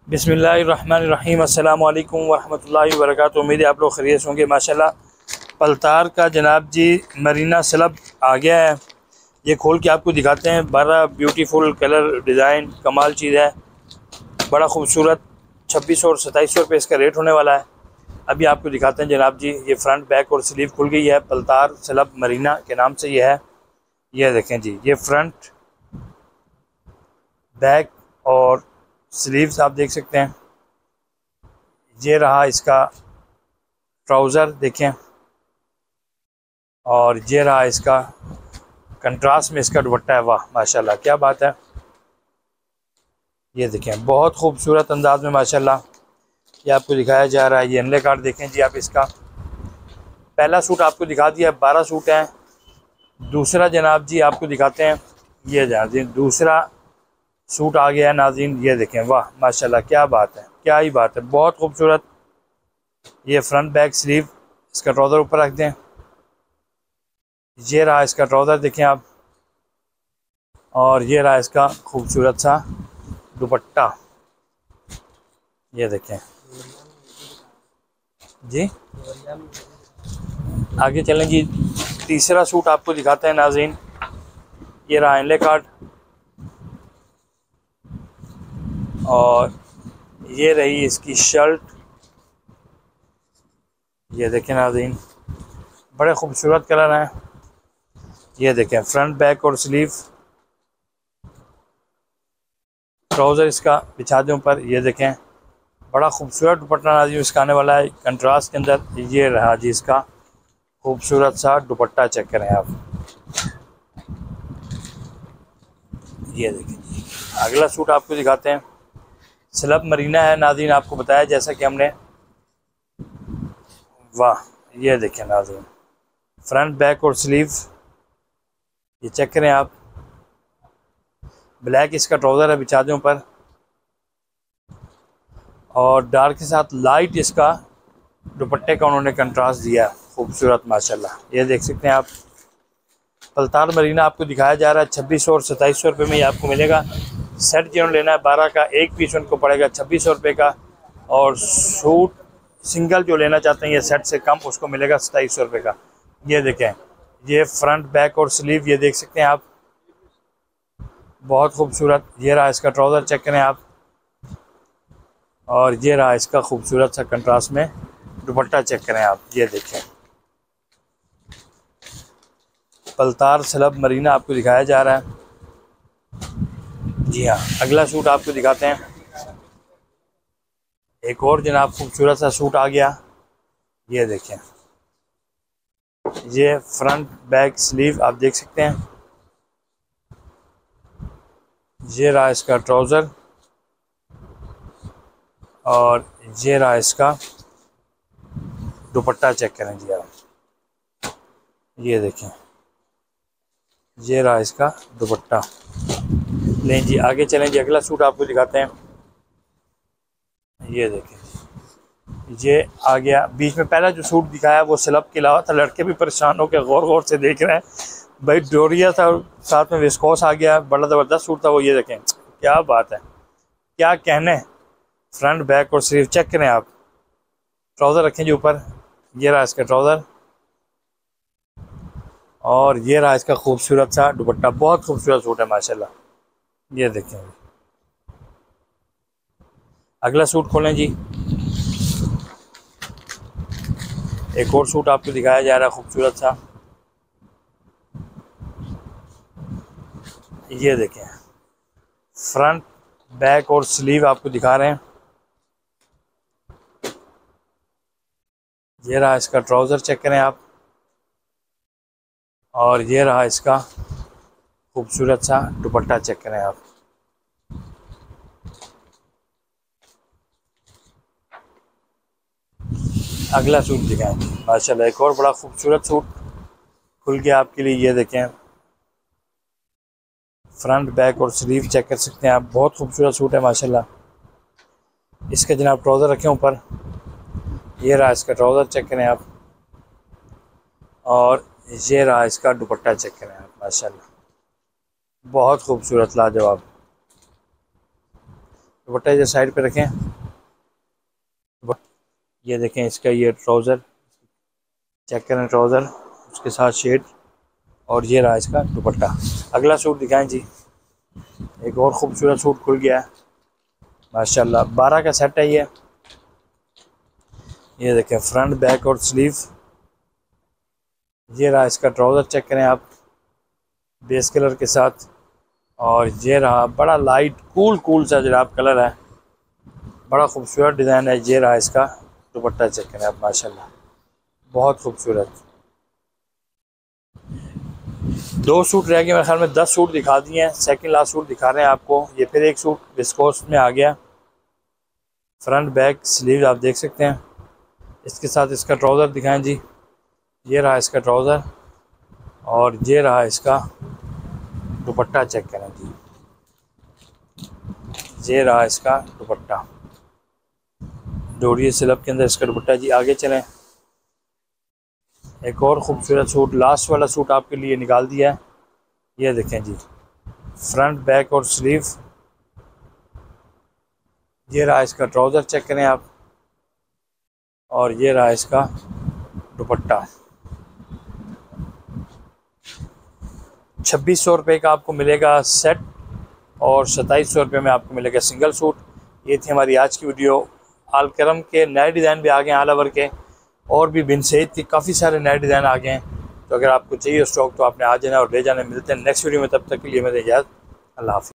बिस्मिल्लाहिर्रहमानिर्रहीम अस्सलामु अलैकुम वरहमतुल्लाहि वबरकातुहू। उम्मीद है आप लोग खैरियत होंगे। माशाल्लाह पलतार का जनाब जी मरीना स्लब आ गया है। ये खोल के आपको दिखाते हैं। बड़ा ब्यूटीफुल कलर डिज़ाइन कमाल चीज़ है, बड़ा खूबसूरत। 2600 और 2700 रुपये इसका रेट होने वाला है। अभी आपको दिखाते हैं जनाब जी। ये फ्रंट बैक और स्लीव खुल गई है। पलतार स्लब मरीना के नाम से ये है। ये देखें जी, ये फ्रंट बैक और स्लीव्स आप देख सकते हैं। ये रहा इसका ट्राउज़र देखें, और ये रहा इसका कंट्रास्ट में इसका दुपट्टा है। वाह माशाल्लाह, क्या बात है। ये देखें बहुत खूबसूरत अंदाज में माशाल्लाह ये आपको दिखाया जा रहा है। ये अनले कार्ड देखें जी आप। इसका पहला सूट आपको दिखा दिया, 12 सूट हैं। दूसरा जनाब जी आपको दिखाते हैं। ये नाज़रीन दूसरा सूट आ गया है नाज़रीन। ये देखें, वाह माशाल्लाह, क्या बात है, क्या ही बात है, बहुत खूबसूरत। ये फ्रंट बैक स्लीव, इसका ट्राउज़र ऊपर रख दें। ये रहा इसका ट्राउज़र देखें आप, और ये रहा इसका खूबसूरत सा दुपट्टा। ये देखें जी। आगे चलें जी। तीसरा सूट आपको दिखाते हैं नाज़रीन। ये रहा इनले कार्ड, और ये रही इसकी शर्ट। ये देखें नाज़रीन, बड़े खूबसूरत कलर हैं। ये देखें फ्रंट बैक और स्लीव, ट्राउज़र इसका बिछा दें ऊपर। ये देखें बड़ा खूबसूरत दुपट्टा नाज़रीन इसका आने वाला है कंट्रास्ट के अंदर। ये रहा जी इसका खूबसूरत सा दुपट्टा, चेक करें आप। ये देखें जी। अगला सूट आपको दिखाते हैं। स्लब मरीना है नाज़रीन, आपको बताया जैसा कि हमने। वाह, ये देखें नाज़रीन फ्रंट बैक और स्लीव, ये चेक करें आप। ब्लैक इसका ट्राउज़र है, बिछा दें ऊपर। और डार्क के साथ लाइट इसका दुपट्टे का उन्होंने कंट्रास्ट दिया, खूबसूरत माशाल्लाह। ये देख सकते हैं आप। पलतार मरीना आपको दिखाया जा रहा है। 2600 और 2700 रुपये में ये आपको मिलेगा। सेट जिन्होंने लेना है 12 का, एक पीस उनको पड़ेगा 2600 रुपये का। और सूट सिंगल जो लेना चाहते हैं ये सेट से कम, उसको मिलेगा 2700 रुपये का। ये देखें, ये फ्रंट बैक और स्लीव, ये देख सकते हैं आप, बहुत खूबसूरत। ये रहा इसका ट्राउज़र, चेक करें आप। और ये रहा इसका खूबसूरत सा कंट्रास्ट में दुपट्टा, चेक करें आप। ये देखें पलतार स्लब मरीना आपको दिखाया जा रहा है। जी हाँ, अगला सूट आपको दिखाते हैं। एक और जनाब खूबसूरत सा सूट आ गया। ये देखें, ये फ्रंट बैक स्लीव आप देख सकते हैं। ये रहा इसका ट्राउज़र, और ये रहा इसका दुपट्टा, चेक करें जी आप। ये देखें, ये रहा इसका दुपट्टा। लें जी आगे चलें जी। अगला सूट आपको दिखाते हैं। ये देखें, ये आ गया। बीच में पहला जो सूट दिखाया वो स्लब के अलावा था। लड़के भी परेशान होकर गौर गौर से देख रहे हैं भाई। डोरिया था और साथ में विस्कोस आ गया, बड़ा ज़बरदस्त सूट था वो। ये देखें क्या बात है, क्या कहने। फ्रंट बैक और स्लीव चेक करें आप। ट्राउज़र रखें जी ऊपर। ये रहा इसका ट्राउज़र, और ये रहा इसका खूबसूरत सा दुपट्टा। बहुत खूबसूरत सूट है माशाल्लाह। ये देखें। अगला सूट खोलें जी। एक और सूट आपको दिखाया जा रहा है खूबसूरत सा। ये देखें फ्रंट बैक और स्लीव आपको दिखा रहे हैं। ये रहा इसका ट्राउज़र, चेक करें आप। और ये रहा इसका खूबसूरत सा दुपट्टा, चेक करें आप। अगला सूट दिखाएं माशाल्लाह। एक और बड़ा खूबसूरत सूट खुल गया आपके लिए। ये देखें फ्रंट बैक और स्लीव चेक कर सकते हैं आप। बहुत खूबसूरत सूट है माशाल्लाह। इसका जनाब ट्राउज़र रखें ऊपर। ये रहा इसका ट्राउज़र, चेक करें आप। और ये रहा इसका दुपट्टा, चेक करें आप माशाल्लाह। बहुत खूबसूरत, लाजवाब। दुपट्टा इधर साइड पे रखें। ये देखें इसका ये ट्राउज़र, चेक करें ट्राउज़र, उसके साथ शेड, और ये रहा इसका दुपट्टा। अगला सूट दिखाएं जी। एक और ख़ूबसूरत सूट खुल गया है माशाल्लाह, 12 का सेट है ये देखें फ्रंट बैक और स्लीव। ये रहा इसका ट्राउज़र, चेक करें आप, बेस कलर के साथ, और ये रहा बड़ा लाइट कूल सा जनाब कलर है, बड़ा खूबसूरत डिज़ाइन है। ये रहा इसका दुपट्टा, चेक करें आप माशाल्लाह, बहुत खूबसूरत। 2 सूट रह गए मेरे ख्याल में, 10 सूट दिखा दिए हैं, सेकंड लास्ट सूट दिखा रहे हैं आपको। ये फिर एक सूट विस्कोस में आ गया, फ्रंट बैक स्लीव आप देख सकते हैं। इसके साथ इसका ट्राउज़र दिखाएं जी। ये रहा इसका ट्राउज़र, और ये रहा इसका दुपट्टा, चेक करें जी। ये रहा इसका दुपट्टा, डोरिया सिलब के अंदर इसका दुपट्टा जी। आगे चलें, एक और ख़ूबसूरत सूट, लास्ट वाला सूट आपके लिए निकाल दिया है। ये देखें जी, फ्रंट बैक और स्लीव। ये रहा इसका ट्राउज़र, चेक करें आप, और ये रहा इसका दुपट्टा। 2600 रुपये का आपको मिलेगा सेट, और 2700 रुपये में आपको मिलेगा सिंगल सूट। ये थी हमारी आज की वीडियो। आल करम के नए डिज़ाइन भी आ गए हैं, ऑल ओवर के, और भी बिन सईद के काफ़ी सारे नए डिज़ाइन आ गए हैं। तो अगर आपको चाहिए स्टॉक तो आपने आ जाना और ले जाना। मिलते हैं नेक्स्ट वीडियो में, तब तक के लिए मेरे इजाज़त, अल्लाह हाफ़िज़।